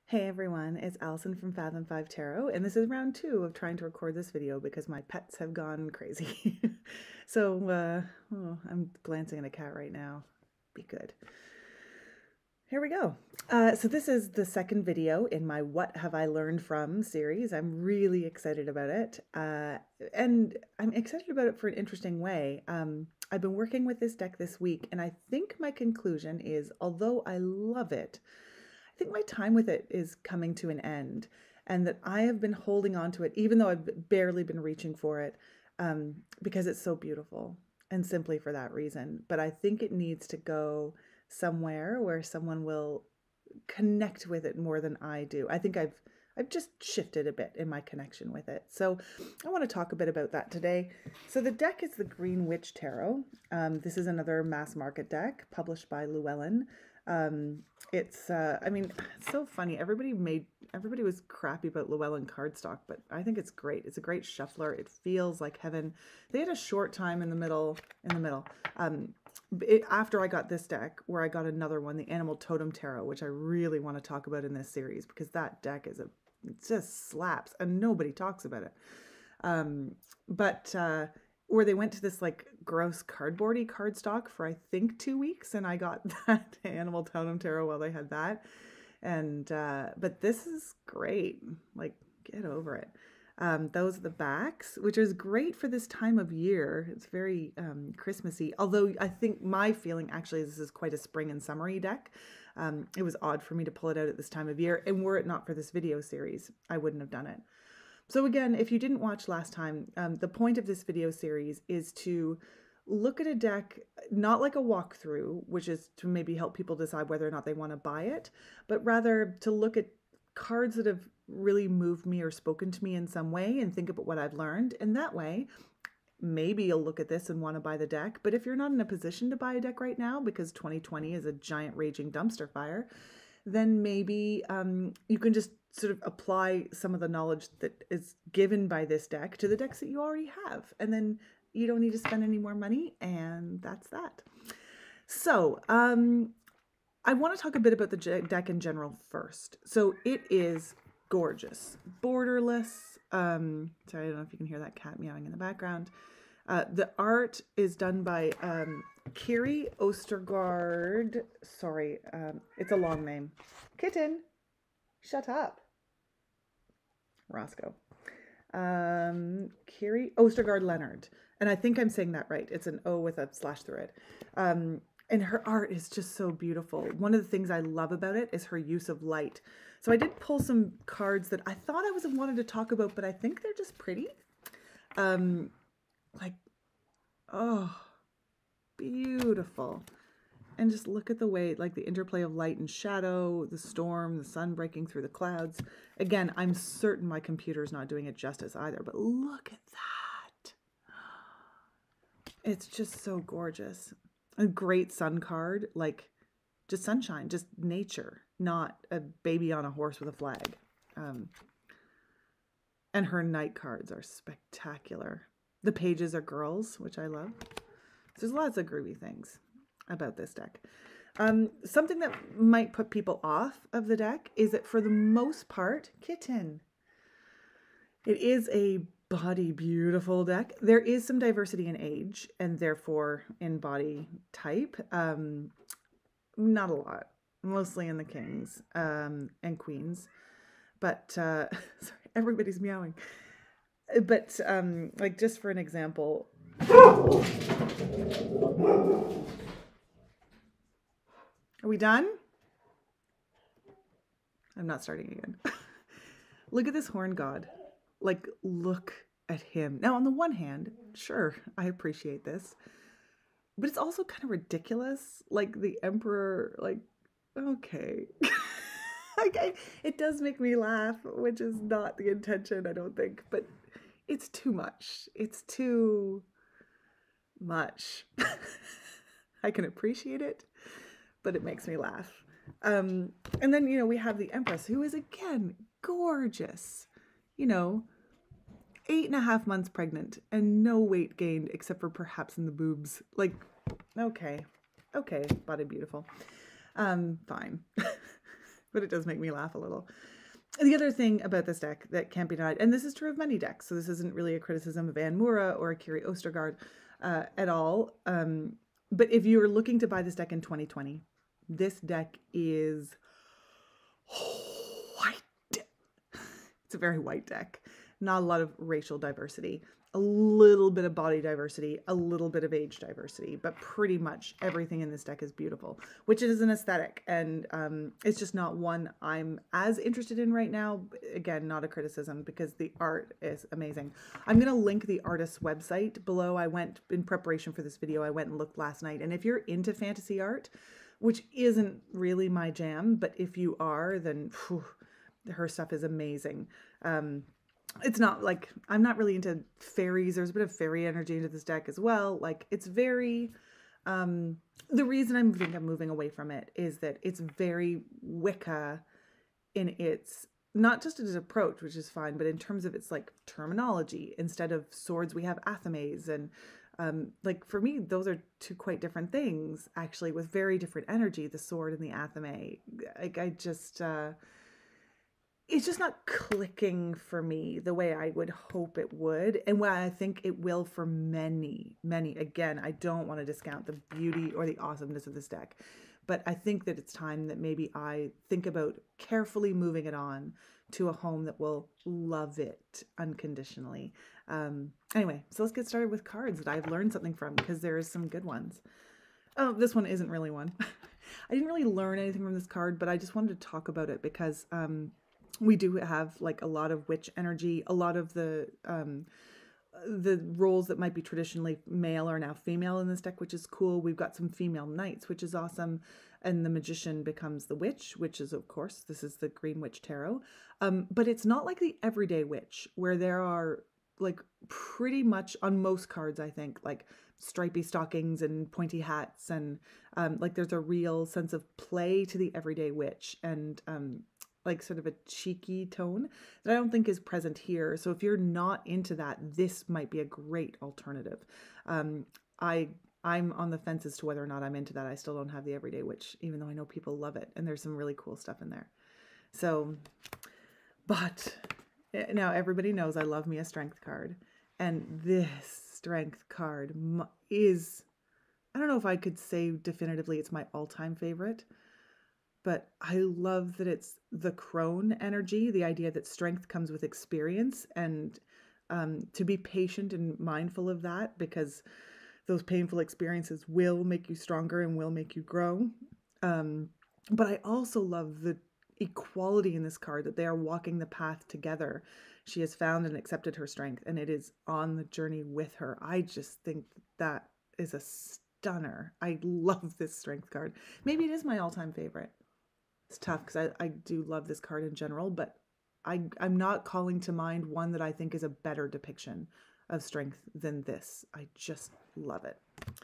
Hey everyone, it's Allison from Fathom 5 Tarot, and this is round 2 of trying to record this video because my pets have gone crazy. I'm glancing at a cat right now. Be good. Here we go. So this is the second video in my What Have I Learned From series. I'm really excited about it, and I'm excited about it for an interesting way. I've been working with this deck this week, and I think my conclusion is, although I love it, I think my time with it is coming to an end, and that I have been holding on to it, even though I've barely been reaching for it, because it's so beautiful, and simply for that reason. But I think it needs to go somewhere where someone will connect with it more than I do. I think I've just shifted a bit in my connection with it. So I want to talk a bit about that today. So the deck is the Green Witch Tarot. This is another mass market deck published by Llewellyn. It's so funny. Everybody was crappy about Llewellyn cardstock, but I think it's great. It's a great shuffler. It feels like heaven. They had a short time in the middle. After I got this deck, where I got another one, the Animal Totem Tarot, which I really want to talk about in this series, because that deck it just slaps and nobody talks about it. Where they went to this like gross cardboardy cardstock for I think 2 weeks, and I got that Animal Totem Tarot while they had that. And but this is great. Like, get over it. Those are the backs, which is great for this time of year. It's very Christmassy, although I think my feeling actually is this is quite a spring and summery deck. It was odd for me to pull it out at this time of year, and were it not for this video series, I wouldn't have done it. So again, if you didn't watch last time, the point of this video series is to look at a deck, not like a walkthrough, which is to maybe help people decide whether or not they want to buy it, but rather to look at cards that have really moved me or spoken to me in some way and think about what I've learned. And that way, maybe you'll look at this and want to buy the deck. But if you're not in a position to buy a deck right now because 2020 is a giant raging dumpster fire, then maybe you can just sort of apply some of the knowledge that is given by this deck to the decks that you already have. And then you don't need to spend any more money, and that's that. So I want to talk a bit about the deck in general first. So it is gorgeous, borderless. Sorry, I don't know if you can hear that cat meowing in the background. The art is done by Kiri Ostergaard. Sorry, it's a long name. Kitten, shut up. Roscoe. Kiri Ostergaard Leonard. And I think I'm saying that right. It's an O with a slash through it. And her art is just so beautiful. One of the things I love about it is her use of light. So I did pull some cards that I thought I wanted to talk about, but I think they're just pretty. Oh, beautiful. And just look at the way, like the interplay of light and shadow, the storm, the sun breaking through the clouds. Again, I'm certain my computer's not doing it justice either, but look at that. It's just so gorgeous. A great sun card, like just sunshine, just nature, not a baby on a horse with a flag. And her night cards are spectacular. The pages are girls, which I love. So there's lots of groovy things about this deck. Something that might put people off of the deck is that for the most part, kitten, it is a body beautiful deck. There is some diversity in age and therefore in body type. Not a lot, mostly in the kings and queens. But sorry, everybody's meowing. But like just for an example. Are we done? I'm not starting again. Look at this horn god. Like, look at him. Now, on the one hand, sure, I appreciate this. But it's also kind of ridiculous. Like, the emperor, like, okay. It does make me laugh, which is not the intention, I don't think. But it's too much. It's too much. I can appreciate it, but it makes me laugh. And then, we have the Empress, who is, again, gorgeous. 8.5 months pregnant and no weight gained except for perhaps in the boobs. Like, okay, body beautiful. Fine. but it does make me laugh a little. The other thing about this deck that can't be denied, and this is true of many decks, so this isn't really a criticism of Anne Moura or Kiri Ostergaard at all, but if you are looking to buy this deck in 2020, this deck is white. It's a very white deck. Not a lot of racial diversity, a little bit of body diversity, a little bit of age diversity, but pretty much everything in this deck is beautiful, which is an aesthetic. And it's just not one I'm as interested in right now. Again, not a criticism, because the art is amazing. I'm going to link the artist's website below. I went in preparation for this video. I went and looked last night. And if you're into fantasy art, which isn't really my jam, but if you are, then phew, her stuff is amazing. It's not like, I'm not really into fairies. There's a bit of fairy energy into this deck as well. Like, it's very, the reason I'm moving away from it is that it's very Wicca in its, not just its approach, which is fine, but in terms of its like terminology. Instead of swords, we have athames, and like for me, those are two quite different things, actually, with very different energy, the sword and the athame. Like, I just, it's just not clicking for me the way I would hope it would, and what I think it will for many, many. Again, I don't want to discount the beauty or the awesomeness of this deck, but I think that it's time that maybe I think about carefully moving it on to a home that will love it unconditionally. Anyway, so let's get started with cards that I've learned something from, because there is some good ones. Oh, this one isn't really one. I didn't really learn anything from this card, but I just wanted to talk about it because we do have like a lot of witch energy. A lot of the roles that might be traditionally male are now female in this deck, which is cool. We've got some female knights, which is awesome. And the magician becomes the witch, which is, of course, this is the Green Witch Tarot. But it's not like the everyday witch, where there are like pretty much on most cards, I think, like stripy stockings and pointy hats, and like there's a real sense of play to the everyday witch, and like sort of a cheeky tone that I don't think is present here. So if you're not into that, this might be a great alternative. I'm on the fence as to whether or not I'm into that. I still don't have the everyday witch, even though I know people love it, and there's some really cool stuff in there. So, but now everybody knows I love me a strength card, and this strength card is, I don't know if I could say definitively it's my all-time favorite, but I love that it's the crone energy, the idea that strength comes with experience, and to be patient and mindful of that, because those painful experiences will make you stronger and will make you grow. But I also love the equality in this card, that they are walking the path together. She has found and accepted her strength, and it is on the journey with her. I just think that is a stunner. I love this strength card. Maybe it is my all-time favorite. It's tough because I do love this card in general, but I'm not calling to mind one that I think is a better depiction of strength than this. I just love it.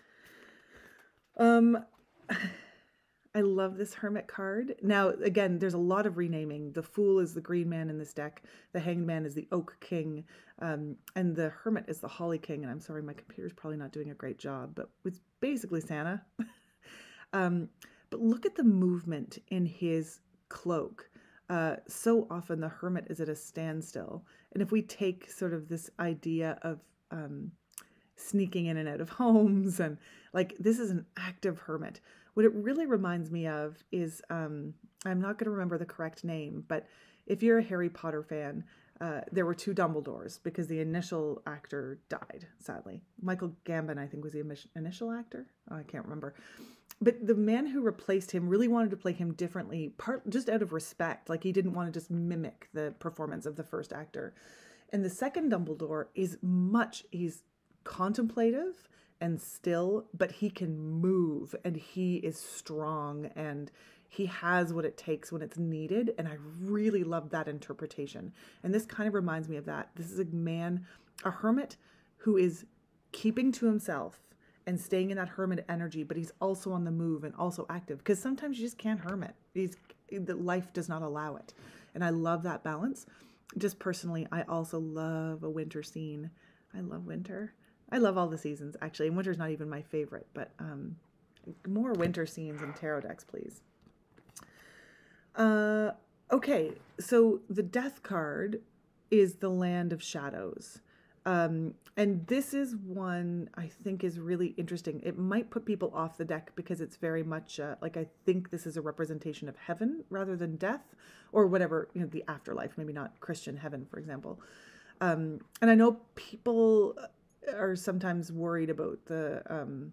I love this Hermit card. Now, again, there's a lot of renaming. The Fool is the Green Man in this deck. The Hanged Man is the Oak King. And the Hermit is the Holly King. And I'm sorry, my computer's probably not doing a great job, but it's basically Santa. But look at the movement in his cloak. So often the hermit is at a standstill. And if we take sort of this idea of sneaking in and out of homes, and like, this is an active hermit. What it really reminds me of is, I'm not going to remember the correct name, but if you're a Harry Potter fan, there were two Dumbledores because the initial actor died, sadly. Michael Gambon, I think, was the initial actor. Oh, I can't remember. But the man who replaced him really wanted to play him differently, just out of respect. Like, he didn't want to just mimic the performance of the first actor. And the second Dumbledore is he's contemplative and still, but he can move, and he is strong, and he has what it takes when it's needed. And I really love that interpretation. And this kind of reminds me of that. This is a hermit who is keeping to himself and staying in that hermit energy, but he's also on the move and also active, because sometimes you just can't hermit. The life does not allow it. And I love that balance. Just personally, I also love a winter scene. I love winter. I love all the seasons, actually. And winter's not even my favorite, but more winter scenes in tarot decks, please. Uh, okay, so the death card is the land of shadows. And this is one I think is really interesting. It might put people off the deck because it's very much like, I think this is a representation of heaven rather than death, or whatever, you know, the afterlife, maybe not Christian heaven, for example. And I know people are sometimes worried about the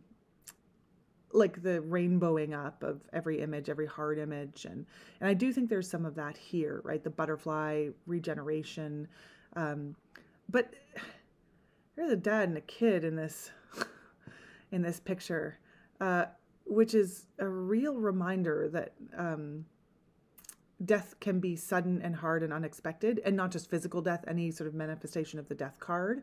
like the rainbowing up of every image, every heart image, and I do think there's some of that here, right? The butterfly regeneration, but there's a dad and a kid in this in this picture, which is a real reminder that death can be sudden and hard and unexpected, and not just physical death, any sort of manifestation of the death card.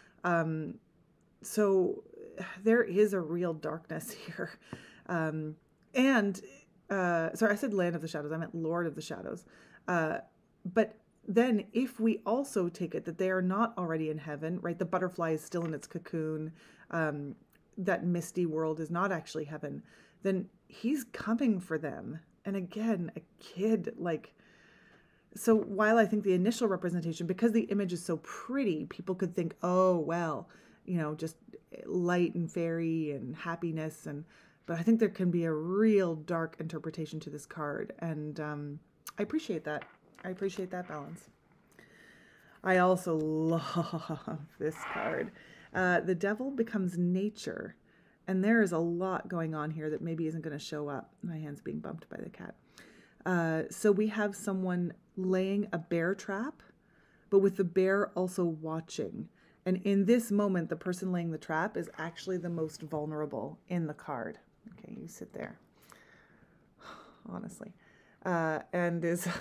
So there is a real darkness here. And sorry, I said land of the shadows. I meant Lord of the shadows. But then if we also take it that they are not already in heaven, right? The butterfly is still in its cocoon. That misty world is not actually heaven. Then he's coming for them. And again, a kid, like, so while I think the initial representation, because the image is so pretty, people could think, oh, well, you know, just light and fairy and happiness. But I think there can be a real dark interpretation to this card. And I appreciate that. I appreciate that balance. I also love this card. The devil becomes nature. And there is a lot going on here that maybe isn't going to show up. My hand's being bumped by the cat. So we have someone laying a bear trap, but with the bear also watching. And in this moment, the person laying the trap is actually the most vulnerable in the card. Okay, you sit there. Honestly. And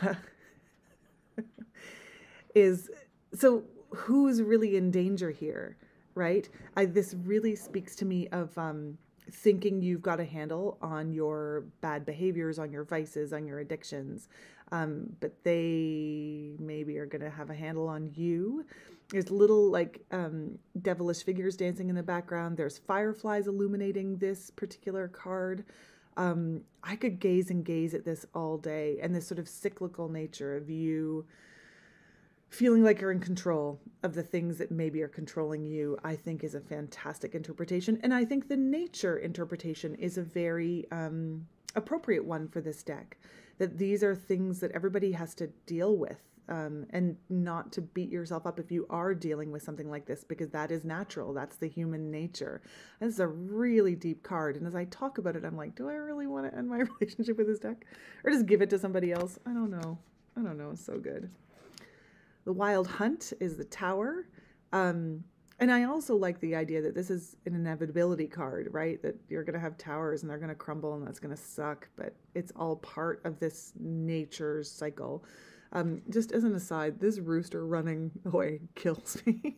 is so who's really in danger here, right? This really speaks to me of thinking you've got a handle on your bad behaviors, on your vices, on your addictions, but they maybe are going to have a handle on you. There's little like devilish figures dancing in the background. There's fireflies illuminating this particular card. I could gaze and gaze at this all day, and this sort of cyclical nature of you feeling like you're in control of the things that maybe are controlling you, I think is a fantastic interpretation. And I think the nature interpretation is a very appropriate one for this deck. That these are things that everybody has to deal with, and not to beat yourself up if you are dealing with something like this, because that is natural. That's the human nature. And this is a really deep card. And as I talk about it, I'm like, do I really want to end my relationship with this deck? Or just give it to somebody else? I don't know. I don't know. It's so good. The Wild Hunt is the Tower. And I also like the idea that this is an inevitability card, right? That you're going to have towers and they're going to crumble and that's going to suck, but it's all part of this nature's cycle. Just as an aside, this rooster running away kills me.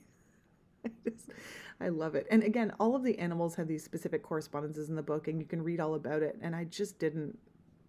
I love it. And again, all of the animals have these specific correspondences in the book, and you can read all about it. And I just didn't.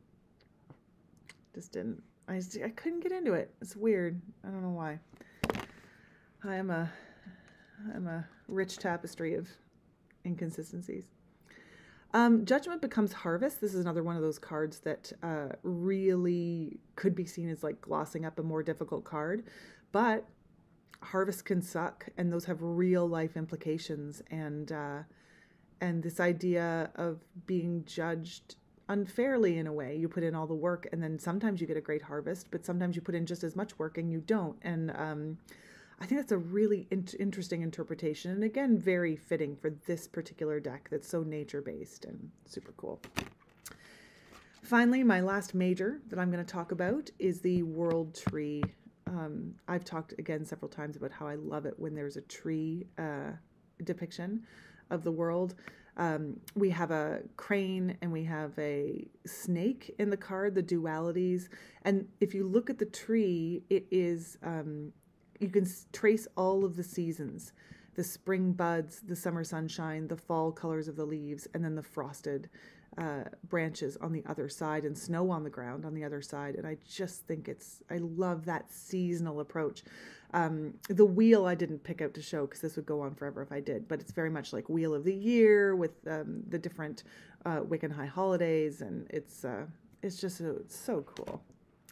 I couldn't get into it. It's weird. I don't know why. I'm a rich tapestry of inconsistencies. Judgment becomes harvest. This is another one of those cards that really could be seen as like glossing up a more difficult card, but harvest can suck, and those have real life implications. And this idea of being judged unfairly in a way. You put in all the work, and then sometimes you get a great harvest, but sometimes you put in just as much work and you don't. And I think that's a really interesting interpretation, and again, very fitting for this particular deck that's so nature-based and super cool. Finally, my last major that I'm going to talk about is the World Tree. I've talked again several times about how I love it when there's a tree depiction of the world. We have a crane and we have a snake in the card, the dualities. And if you look at the tree, it is... you can trace all of the seasons, the spring buds, the summer sunshine, the fall colors of the leaves, and then the frosted branches on the other side and snow on the ground on the other side. And I just think I love that seasonal approach. The wheel I didn't pick out to show because this would go on forever if I did, but it's very much like Wheel of the Year with the different Wiccan high holidays, and it's just it's so cool.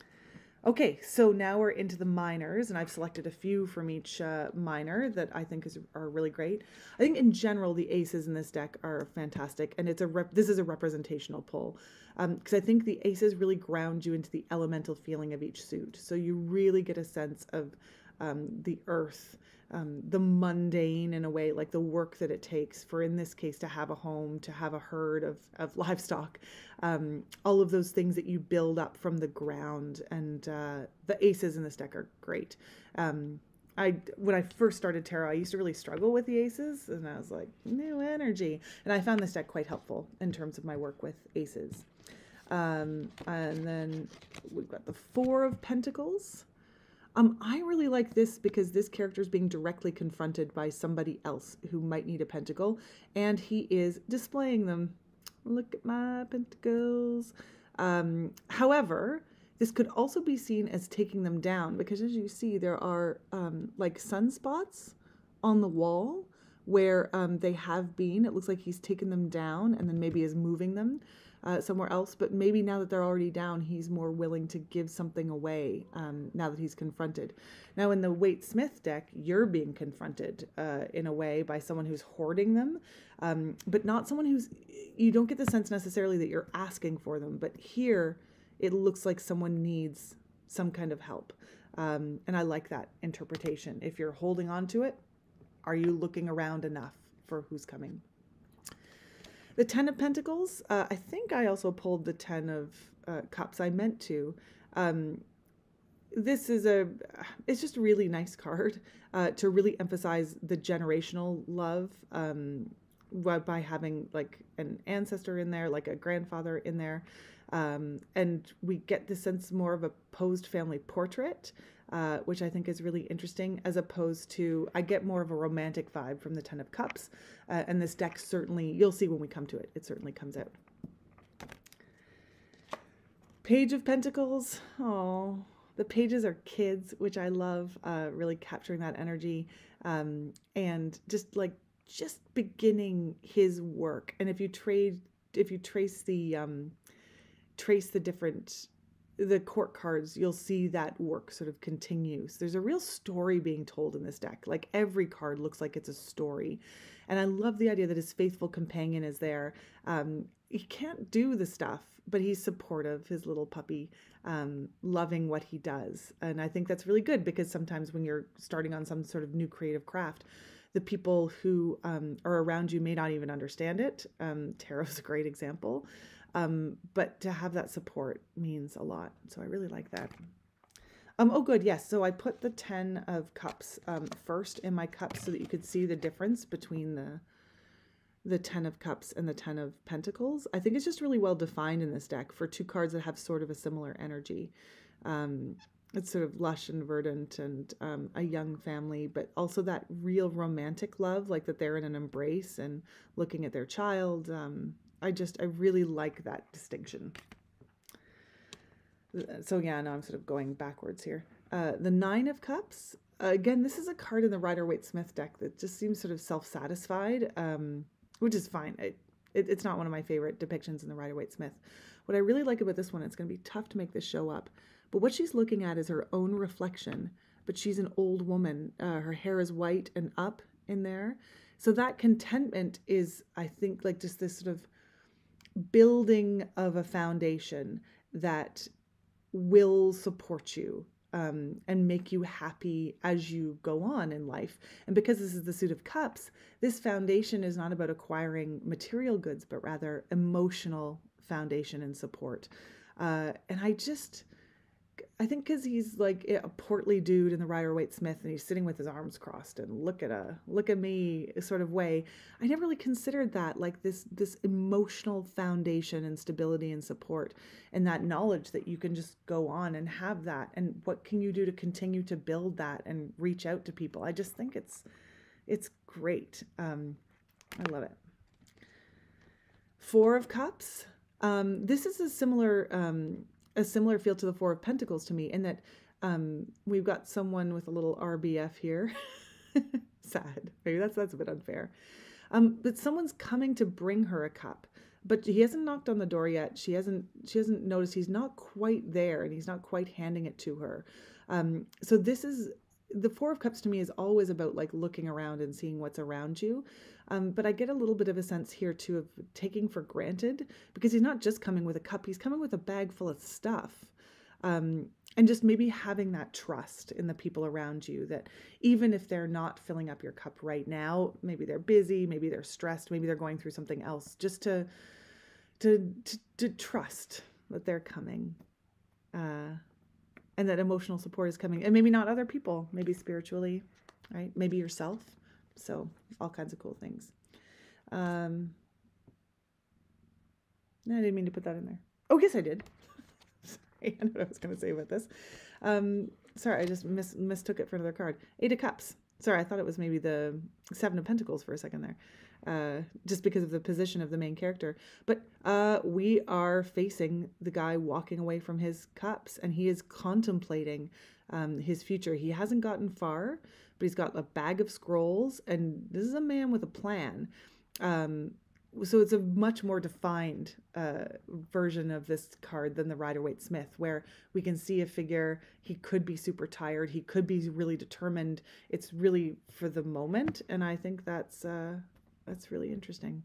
Okay, so now we're into the minors, and I've selected a few from each minor that I think are really great. I think in general the aces in this deck are fantastic, and this is a representational pull, because I think the aces really ground you into the elemental feeling of each suit. So you really get a sense of the earth, the mundane in a way, like the work that it takes for, in this case, to have a home, to have a herd of livestock, all of those things that you build up from the ground. And the aces in this deck are great. When I first started tarot, I used to really struggle with the aces, and I was like, new energy. And I found this deck quite helpful in terms of my work with aces. And then we've got the Four of Pentacles. I really like this because this character is being directly confronted by somebody else who might need a pentacle, and he is displaying them. Look at my pentacles. However, this could also be seen as taking them down, because as you see, there are like sunspots on the wall where they have been. It looks like he's taken them down and then maybe is moving them somewhere else. But maybe now that they're already down, he's more willing to give something away now that he's confronted. Now in the Waite-Smith deck, you're being confronted in a way by someone who's hoarding them, but not someone who's, you don't get the sense necessarily that you're asking for them. But here it looks like someone needs some kind of help. And I like that interpretation. If you're holding on to it, are you looking around enough for who's coming? The Ten of Pentacles, I think I also pulled the Ten of Cups. I meant to. This is it's just a really nice card to really emphasize the generational love by having like an ancestor in there, like a grandfather in there. And we get the sense more of a posed family portrait, which I think is really interesting, as opposed to, I get more of a romantic vibe from the Ten of Cups. And this deck certainly, you'll see when we come to it, it certainly comes out. Page of Pentacles. Oh, the pages are kids, which I love, really capturing that energy. And just beginning his work. And if you trace the court cards, you'll see that work sort of continues. There's a real story being told in this deck. Like every card looks like it's a story. And I love the idea that his faithful companion is there. He can't do the stuff, but he's supportive, his little puppy, loving what he does. And I think that's really good, because sometimes when you're starting on some sort of new creative craft, the people who are around you may not even understand it. Tarot's a great example. But to have that support means a lot. So I really like that. Oh, good. Yes. So I put the 10 of Cups first in my cups so that you could see the difference between the 10 of Cups and the 10 of Pentacles. I think it's just really well defined in this deck for two cards that have sort of a similar energy. It's sort of lush and verdant and a young family, but also that real romantic love, like that they're in an embrace and looking at their child. I really like that distinction. So yeah, now I'm sort of going backwards here. The Nine of Cups. Again, this is a card in the Rider-Waite-Smith deck that just seems sort of self-satisfied, which is fine. It's not one of my favorite depictions in the Rider-Waite-Smith. What I really like about this one, it's going to be tough to make this show up, but what she's looking at is her own reflection, but she's an old woman. Her hair is white and up in there. So that contentment is, I think, like just this sort of building of a foundation that will support you and make you happy as you go on in life. And because this is the Suit of Cups, this foundation is not about acquiring material goods, but rather emotional foundation and support. And I think because he's like a portly dude in the Rider-Waite-Smith and he's sitting with his arms crossed and look at me sort of way, I never really considered that, like this emotional foundation and stability and support, and that knowledge that you can just go on and have that. And what can you do to continue to build that and reach out to people? I just think it's great. I love it. Four of Cups. This is a similar feel to the Four of Pentacles to me, in that we've got someone with a little RBF here. Sad. Maybe that's a bit unfair. But someone's coming to bring her a cup, but he hasn't knocked on the door yet. She hasn't noticed he's not quite there, and he's not quite handing it to her. So this is the Four of Cups to me is always about like looking around and seeing what's around you. But I get a little bit of a sense here too of taking for granted, because he's not just coming with a cup, he's coming with a bag full of stuff. And just maybe having that trust in the people around you, that even if they're not filling up your cup right now, maybe they're busy, maybe they're stressed, maybe they're going through something else, just to trust that they're coming, and that emotional support is coming, and maybe not other people, maybe spiritually, right? Maybe yourself. So all kinds of cool things. I didn't mean to put that in there. Oh, yes, I did. Sorry, I know what I was going to say about this. Sorry, I just mistook it for another card. Eight of Cups. Sorry, I thought it was maybe the Seven of Pentacles for a second there, just because of the position of the main character. But we are facing the guy walking away from his cups, and he is contemplating his future. He hasn't gotten far, but he's got a bag of scrolls, and this is a man with a plan. So it's a much more defined version of this card than the Rider-Waite-Smith, where we can see a figure. He could be super tired. He could be really determined. It's really for the moment, and I think that's really interesting.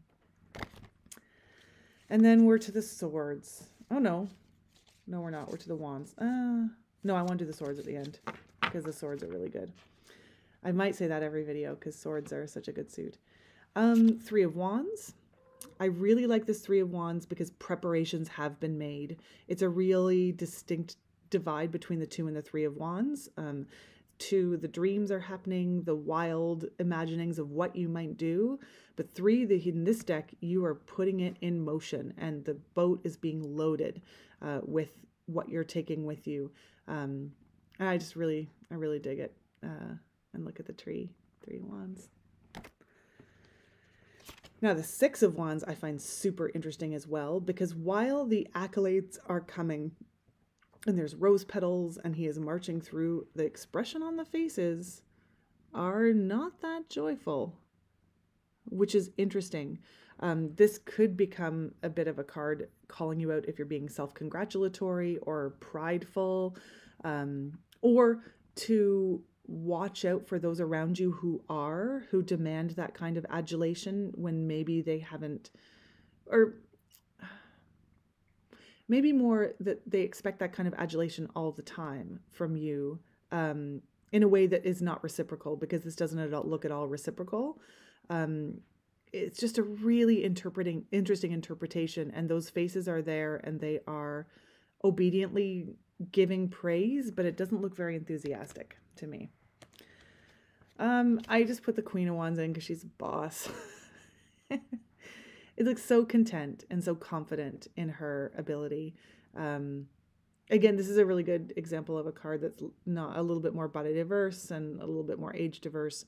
And then we're to the swords. Oh, no, we're not. We're to the wands. No, I want to do the swords at the end, because the swords are really good. I might say that every video, because swords are such a good suit. Three of Wands. I really like this Three of Wands because preparations have been made. It's a really distinct divide between the Two and the Three of Wands. Two, the dreams are happening, the wild imaginings of what you might do. But three, in this deck, you are putting it in motion, and the boat is being loaded with what you're taking with you. And I really dig it. And look at the Three of Wands. Now, the Six of Wands I find super interesting as well, because while the accolades are coming, and there's rose petals, and he is marching through, the expression on the faces are not that joyful, which is interesting. This could become a bit of a card calling you out if you're being self-congratulatory or prideful, or to watch out for those around you who demand that kind of adulation when maybe they haven't, or maybe more that they expect that kind of adulation all the time from you, in a way that is not reciprocal, because this doesn't look at all reciprocal. It's just a really interesting interpretation, and those faces are there, and they are obediently giving praise, but it doesn't look very enthusiastic to me. I just put the Queen of Wands in because she's a boss. It looks so content and so confident in her ability. Again, this is a really good example of a card that's not a little bit more body diverse and a little bit more age diverse.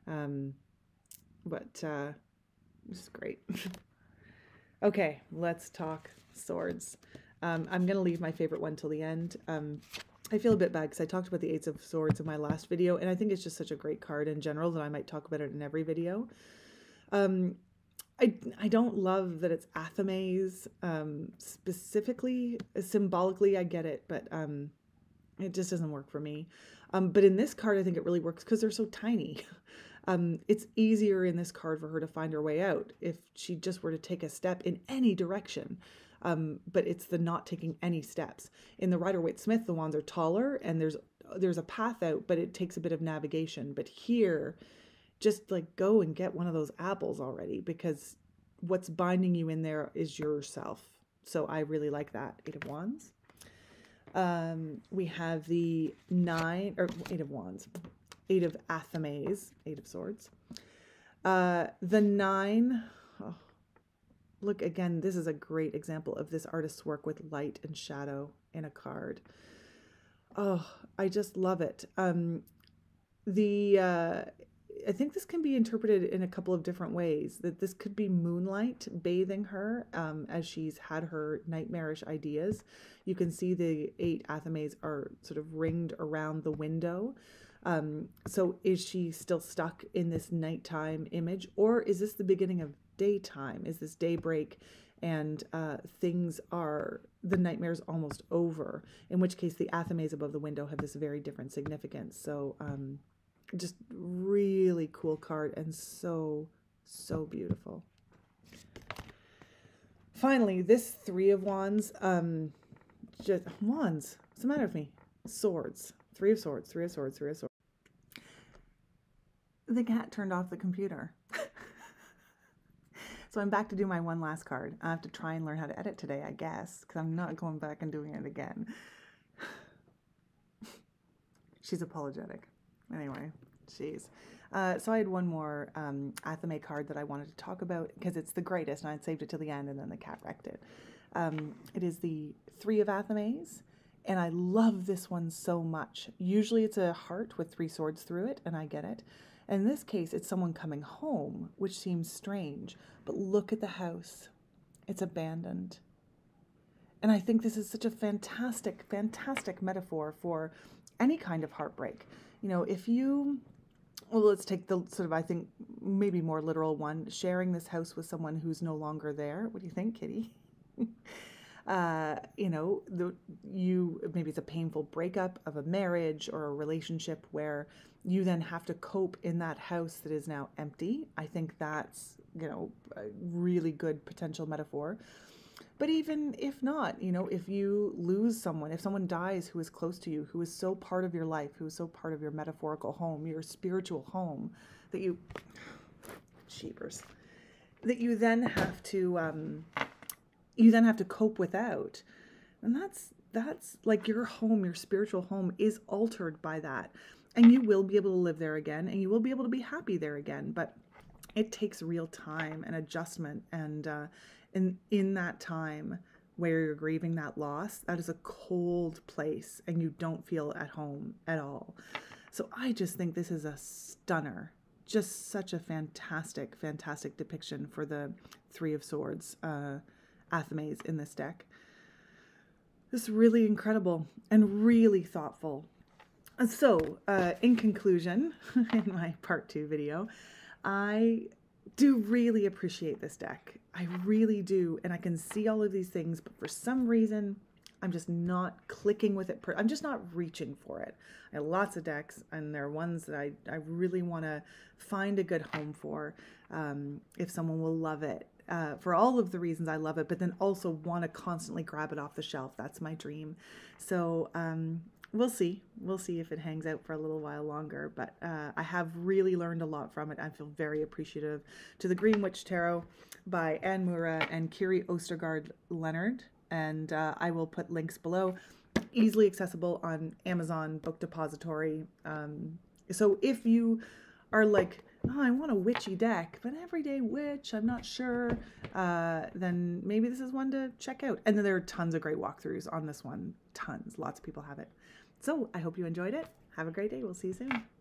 But this is great. Okay, let's talk swords. I'm going to leave my favorite one till the end. I feel a bit bad because I talked about the Eight of Swords in my last video, and I think it's just such a great card in general that I might talk about it in every video. I don't love that it's Athames, specifically. Symbolically, I get it, but it just doesn't work for me. But in this card, I think it really works because they're so tiny. It's easier in this card for her to find her way out if she just were to take a step in any direction. But it's the not taking any steps. In the Rider-Waite-Smith, the wands are taller, and there's a path out, but it takes a bit of navigation. But here, just like go and get one of those apples already, because what's binding you in there is yourself. So I really like that. Eight of Wands. We have the Eight of Wands, Eight of Athames, Eight of Swords. The Nine. Oh, look, again, this is a great example of this artist's work with light and shadow in a card. Oh, I just love it. I think this can be interpreted in a couple of different ways. That this could be moonlight bathing her as she's had her nightmarish ideas. You can see the 8 Athames are sort of ringed around the window. So is she still stuck in this nighttime image, or is this the beginning of daytime? Is this daybreak, and the nightmare's almost over, in which case the athames above the window have this very different significance. So just really cool card, and so beautiful. Finally, this Three of Wands, just wands. What's the matter with me? Swords. Three of Swords, Three of Swords, Three of Swords. The cat turned off the computer. So I'm back to do my one last card. I have to try and learn how to edit today, I guess, because I'm not going back and doing it again. She's apologetic. Anyway, jeez. So I had one more Athame card that I wanted to talk about because it's the greatest, and I'd saved it till the end, and then the cat wrecked it. It is the Three of Athames, and I love this one so much. Usually it's a heart with three swords through it, and I get it. In this case, it's someone coming home, which seems strange, but look at the house. It's abandoned. And I think this is such a fantastic, fantastic metaphor for any kind of heartbreak. You know, if you, well, let's take the sort of, I think, maybe more literal one, sharing this house with someone who's no longer there. What do you think, Kitty? You know, maybe it's a painful breakup of a marriage or a relationship where you then have to cope in that house that is now empty. I think that's, you know, a really good potential metaphor. But even if not, you know, if you lose someone, if someone dies who is close to you, who is so part of your life, who is so part of your metaphorical home, your spiritual home, that you, cheapers, that you then have to cope without. And that's like your home, your spiritual home is altered by that. And you will be able to live there again, and you will be able to be happy there again. But it takes real time and adjustment. And in that time where you're grieving that loss, that is a cold place, and you don't feel at home at all. So I just think this is a stunner. Just such a fantastic, fantastic depiction for the Three of Swords Athames in this deck. It's really incredible and really thoughtful. So, in conclusion, in my part 2 video, I do really appreciate this deck. I really do. And I can see all of these things, but for some reason, I'm just not clicking with it. I'm just not reaching for it. I have lots of decks, and there are ones that I really want to find a good home for, if someone will love it. For all of the reasons I love it, but then also want to constantly grab it off the shelf. That's my dream. So we'll see. We'll see if it hangs out for a little while longer. But I have really learned a lot from it. I feel very appreciative to the Green Witch Tarot by Anne Moura and Kiri Ostergaard Leonard. And I will put links below. Easily accessible on Amazon Book Depository. So if you are like, oh, I want a witchy deck, but everyday witch, I'm not sure, then maybe this is one to check out. And then there are tons of great walkthroughs on this one. Tons. Lots of people have it. So I hope you enjoyed it. Have a great day. We'll see you soon.